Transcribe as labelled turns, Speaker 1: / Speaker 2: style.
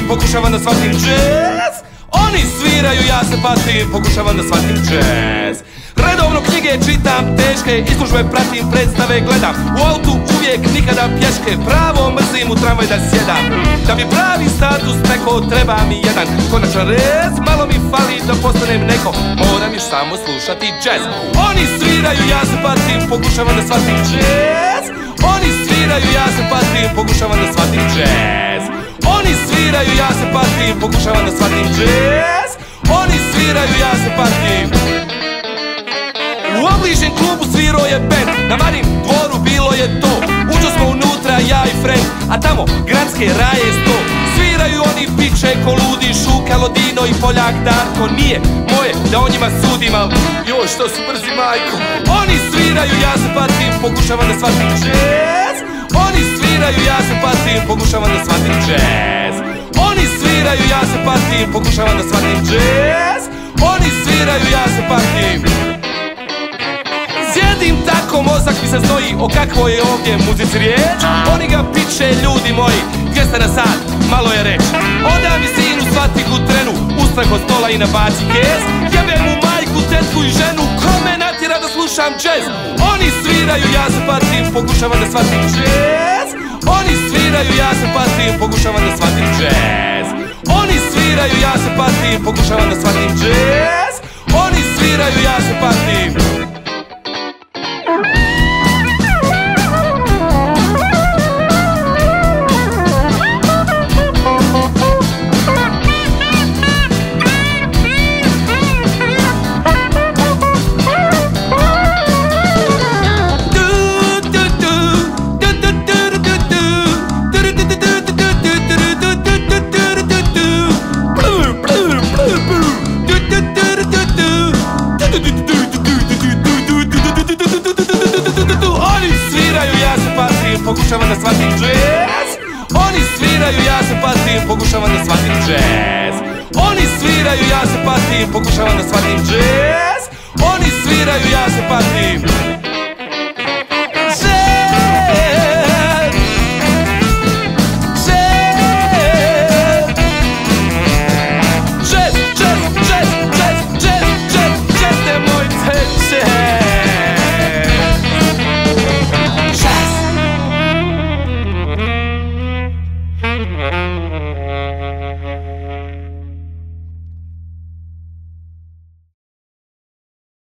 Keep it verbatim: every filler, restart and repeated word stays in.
Speaker 1: pokušavam da shvatim jazz. Oni sviraju, ja se patim, pokušavam da shvatim jazz. Redovno knjige čitam, teške izložbe pratim, predstave gledam. U autu uvijek, nikada pješke, pravo mrzim u tramvaj da sjedam. Da mi pravi status neko, treba mi jedan konačan rez. Malo mi fali da postanem neko, moram još samo slušati jazz. Oni sviraju, ja se patim, pokušavam da shvatim jazz. Oni sviraju, ja se patim, pokušavam da shvatim jazz. Oni sviraju, ja se patim, pokušavam da shvatim jazz. Oni sviraju, ja se patim. U obližnjem klubu svirao je band, na Marin dvoru bilo je to. Uđo smo unutra, ja i friend, a tamo gradske raje sto. Sviraju oni piče ko ludi, Šuka, Lodino i Poljak Darko. Nije moje da o njima sudim, al joj što su brzi majko. Oni sviraju, ja se patim, pokušavam da shvatim jazz. Oni sviraju, ja se patim, pokušavam da shvatim jazz. Oni sviraju, ja se patim, pokušavam da shvatim jazz. Oni sviraju, ja se patim. Sjedim tako, mozak mi se znoji, o kakvoj je ovdje muzici riječ. Oni ga piče, ljudi moji, dvjesto na sat, malo je reč. Oda mi sinu svatiku trenu, ustah od stola i nabaci kez. Jebem mu majku, tetku i ženu, kome natjera da slušam jazz. Oni sviraju, ja se patim, pokušavam da shvatim jazz. Oni sviraju, ja se patim, pokušavam da shvatim jazz. Oni sviraju, ja se patim, pokušavam da shvatim jazz. Oni sviraju, ja se patim. Pokušavam da shvatim jazz. Oni sviraju, ja se patim, pokušavam da shvatim jazz. Oni sviraju, ja se patim, pokušavam da shvatim jazz. Oni sviraju, ja se patim.